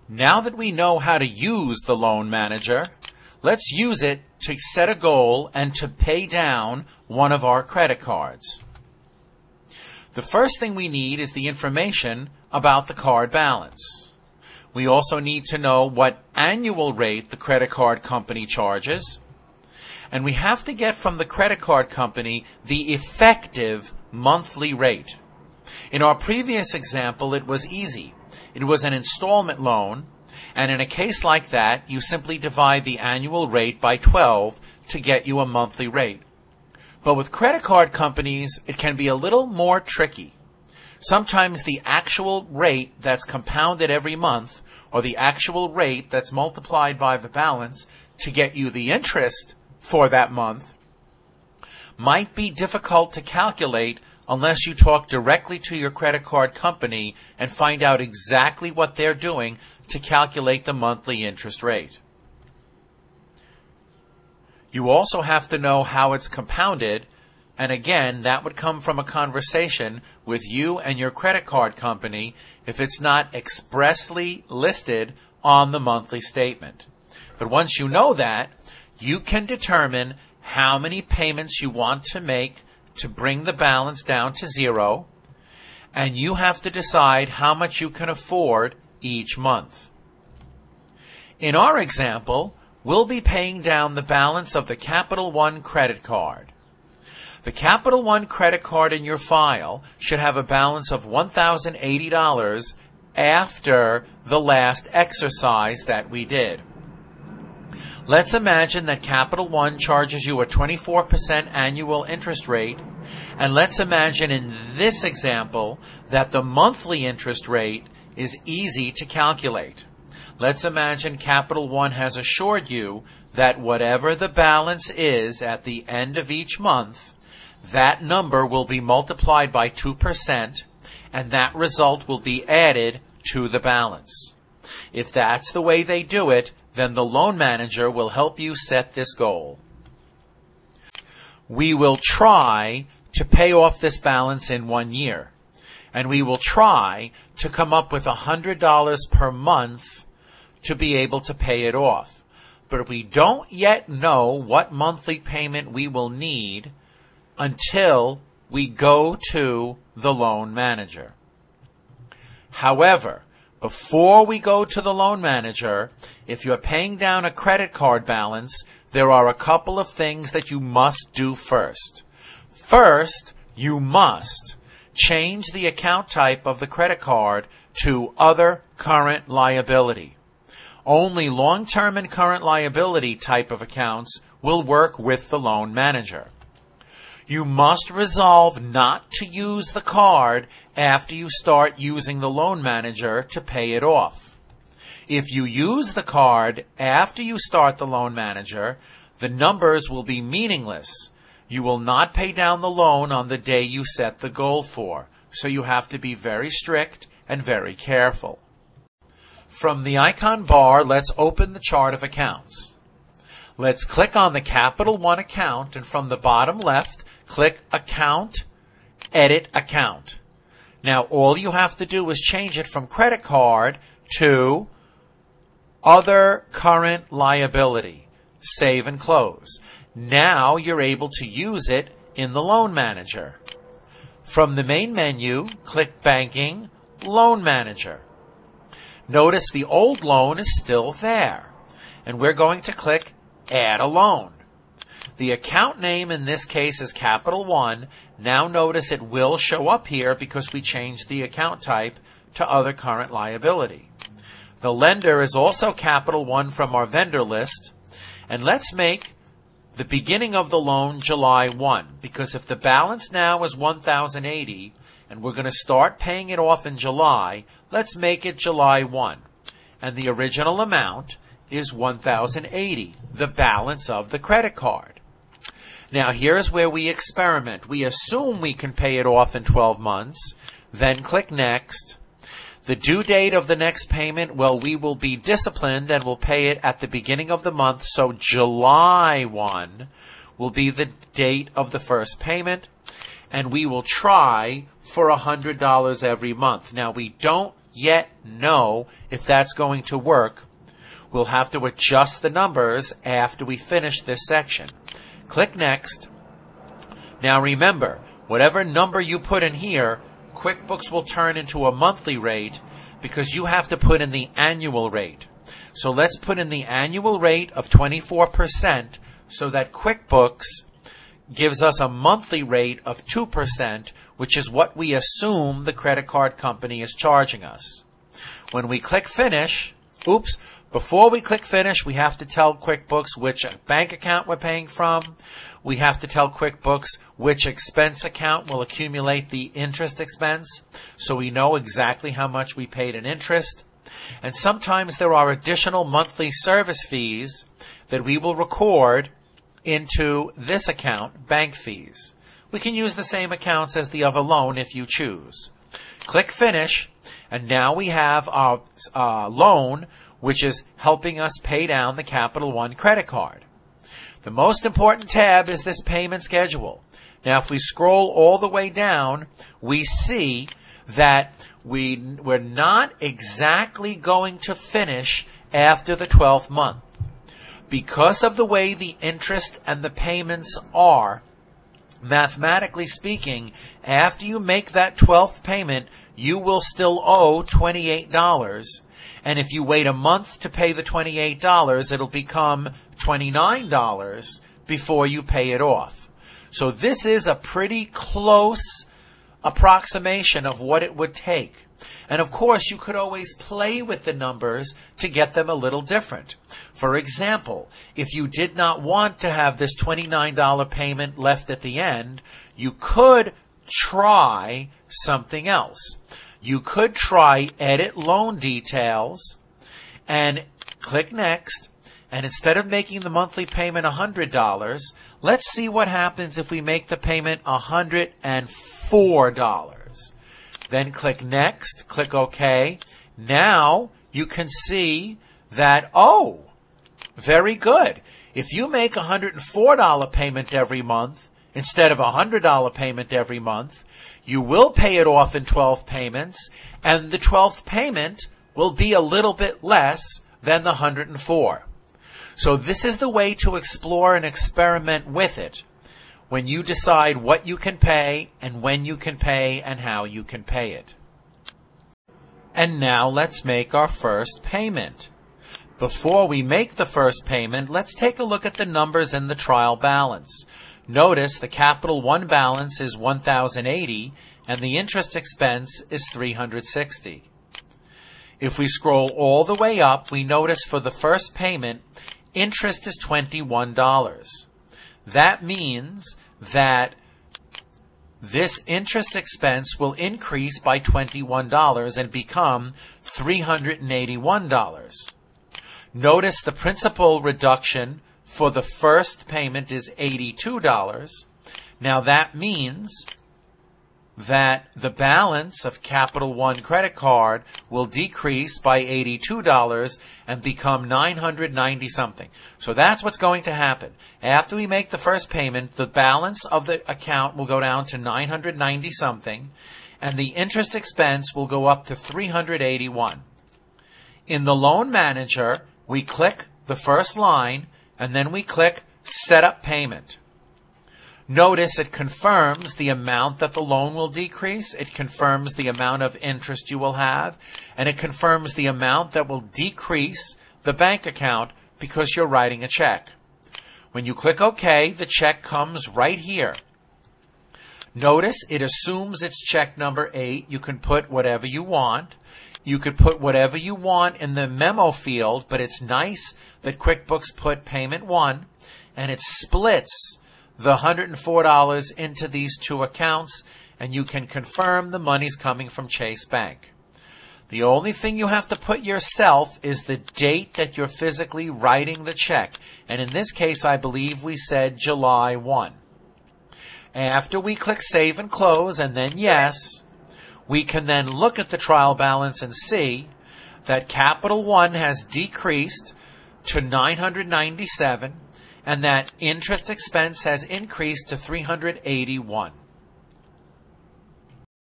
Now that we know how to use the loan manager, let's use it to set a goal and to pay down one of our credit cards. The first thing we need is the information about the card balance. We also need to know what annual rate the credit card company charges. And we have to get from the credit card company the effective monthly rate. In our previous example, it was easy. It was an installment loan, and in a case like that, you simply divide the annual rate by 12 to get you a monthly rate. But with credit card companies, it can be a little more tricky. Sometimes the actual rate that's compounded every month, or the actual rate that's multiplied by the balance to get you the interest for that month, might be difficult to calculate unless you talk directly to your credit card company and find out exactly what they're doing to calculate the monthly interest rate. You also have to know how it's compounded, and again, that would come from a conversation with you and your credit card company if it's not expressly listed on the monthly statement. But once you know that, you can determine how many payments you want to make to bring the balance down to zero, and you have to decide how much you can afford each month. In our example, we'll be paying down the balance of the Capital One credit card. The Capital One credit card in your file should have a balance of $1,080 after the last exercise that we did. Let's imagine that Capital One charges you a 24% annual interest rate, and let's imagine in this example that the monthly interest rate is easy to calculate. Let's imagine Capital One has assured you that whatever the balance is at the end of each month, that number will be multiplied by 2%, and that result will be added to the balance. If that's the way they do it, then the loan manager will help you set this goal. We will try to pay off this balance in 1 year, and we will try to come up with $100 per month to be able to pay it off. But we don't yet know what monthly payment we will need until we go to the loan manager. However, before we go to the loan manager, if you're paying down a credit card balance, there are a couple of things that you must do first. First, you must change the account type of the credit card to other current liability. Only long-term and current liability type of accounts will work with the loan manager. You must resolve not to use the card after you start using the loan manager to pay it off. If you use the card after you start the loan manager, the numbers will be meaningless. You will not pay down the loan on the day you set the goal for, so you have to be very strict and very careful. From the icon bar, let's open the chart of accounts. Let's click on the Capital One account, and from the bottom left, click Account, Edit Account. Now, all you have to do is change it from credit card to other current liability. Save and close. Now you're able to use it in the loan manager. From the main menu, click Banking, Loan Manager. Notice the old loan is still there, and we're going to click Add a Loan. The account name in this case is Capital One. Now notice it will show up here because we changed the account type to other current liability. The lender is also Capital One from our vendor list. And let's make the beginning of the loan July 1, because if the balance now is $1,080 and we're going to start paying it off in July, let's make it July 1. And the original amount is $1,080, the balance of the credit card. Now, here's where we experiment. We assume we can pay it off in 12 months, then click Next. The due date of the next payment, well, we will be disciplined and will pay it at the beginning of the month, so July 1 will be the date of the first payment, and we will try for $100 every month. Now, we don't yet know if that's going to work. We'll have to adjust the numbers after we finish this section. Click Next. Now remember, whatever number you put in here, QuickBooks will turn into a monthly rate because you have to put in the annual rate. So let's put in the annual rate of 24% so that QuickBooks gives us a monthly rate of 2%, which is what we assume the credit card company is charging us. When we click Finish, before we click Finish, we have to tell QuickBooks which bank account we're paying from. We have to tell QuickBooks which expense account will accumulate the interest expense, so we know exactly how much we paid in interest. And sometimes there are additional monthly service fees that we will record into this account, bank fees. We can use the same accounts as the other loan if you choose. Click Finish, and now we have our loan, which is helping us pay down the Capital One credit card. The most important tab is this payment schedule. Now, if we scroll all the way down, we see that we're not exactly going to finish after the 12th month. Because of the way the interest and the payments are, mathematically speaking, after you make that 12th payment, you will still owe $28. And if you wait a month to pay the $28, it'll become $29 before you pay it off. So this is a pretty close approximation of what it would take. And of course, you could always play with the numbers to get them a little different. For example, if you did not want to have this $29 payment left at the end, you could try something else. You could try Edit Loan Details and click Next. And instead of making the monthly payment $100, let's see what happens if we make the payment $104. Then click Next, click OK. Now you can see that, oh, very good. If you make a $104 payment every month instead of a $100 payment every month, you will pay it off in 12 payments, and the 12th payment will be a little bit less than the 104. So this is the way to explore and experiment with it when you decide what you can pay and when you can pay and how you can pay it. And now let's make our first payment. Before we make the first payment, let's take a look at the numbers in the trial balance. Notice the Capital One balance is $1,080 and the interest expense is $360. If we scroll all the way up, we notice for the first payment, interest is $21. That means that this interest expense will increase by $21 and become $381. Notice the principal reduction for the first payment is $82. Now that means that the balance of Capital One credit card will decrease by $82 and become $990 something. So that's what's going to happen. After we make the first payment, the balance of the account will go down to $990 something, and the interest expense will go up to $381. In the Loan Manager, we click the first line, and then we click Set Up Payment. Notice it confirms the amount that the loan will decrease, it confirms the amount of interest you will have, and it confirms the amount that will decrease the bank account because you're writing a check. When you click OK, the check comes right here. Notice it assumes it's check number 8. You can put whatever you want. You could put whatever you want in the memo field, but it's nice that QuickBooks put payment 1, and it splits the $104 into these two accounts, and you can confirm the money's coming from Chase Bank. The only thing you have to put yourself is the date that you're physically writing the check, and in this case I believe we said July 1. After we click Save and Close and then Yes, we can then look at the trial balance and see that Capital One has decreased to $997 and that interest expense has increased to $381.